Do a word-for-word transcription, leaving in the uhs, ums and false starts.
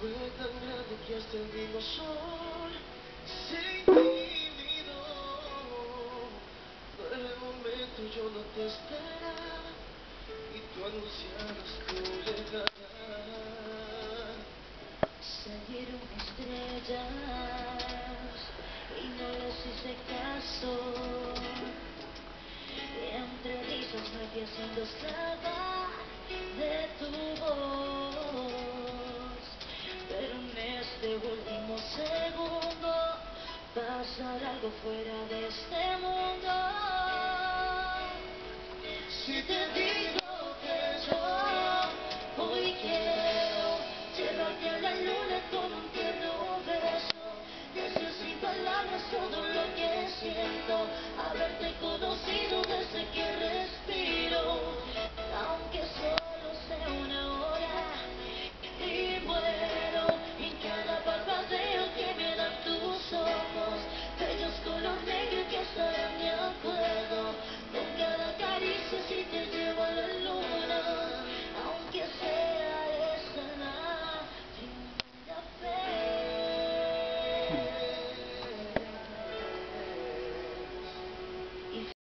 Fue tan grande que hasta el mismo sol se intimidó. Por el momento yo no te esperaba y tú anunciabas tu llegada. Salieron estrellas y no les hice caso. Entre risas me fui haciendo esclava de tu voz. Pero en este último segundo pasar algo fuera de este mundo. Si te digo